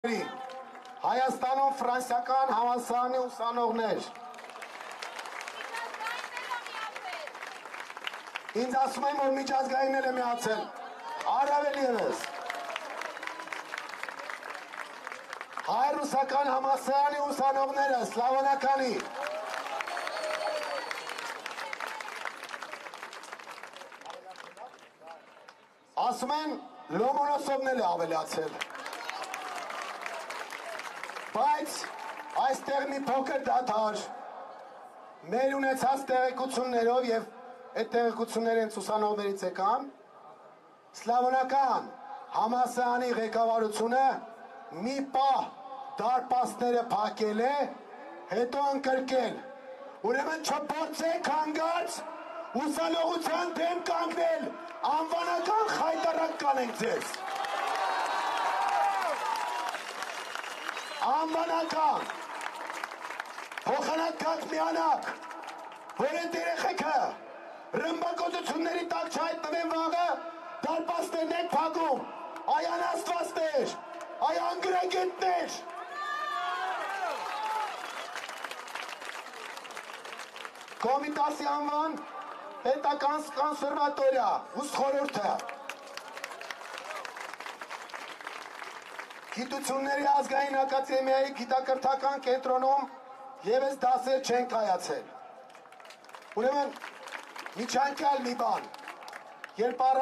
Հայաստանում ֆրանսիական համալսարանի ուսանողներ ինձ ասում են, որ միջազգայիններ է միացել, առավել ևս հայ-ռուսական համալսարանի ուսանողները սլավոնականի ասում են Լոմոնոսովն էլ է ավելացել, բայց այստեղ մի փոքր դադար մեր ունեցած տեղեկություններով եւ այդ տեղեկությունները հենց ուսանողներից եկան, սլավոնական համալսարանի ղեկավարությունը մի պահ դարպասները փակել է, հետո ընկրկել, ուրեմն չփորձեք հանգարց ուսանողության դեմ կանգնել, անվանական խայտարակ կանենք ձեզ, անվանական, փոխանակ գաք միանակ, որ այդ երեխեքը ռմբակոծությունների տակ չհայտնվեն վաղը, դարպասներն եք փակում, այ անաստվածներ, այ անգրագետներ, Կոմիտասի անվան պետական կոնսերվատորիա, ուսխորհուրդը, Գիտությունների ազգային ակադեմիայի գիտակրթական կենտրոնում ևս դասեր չեն կայացել։ Ուրեմն միջանկյալ մի բան, երբ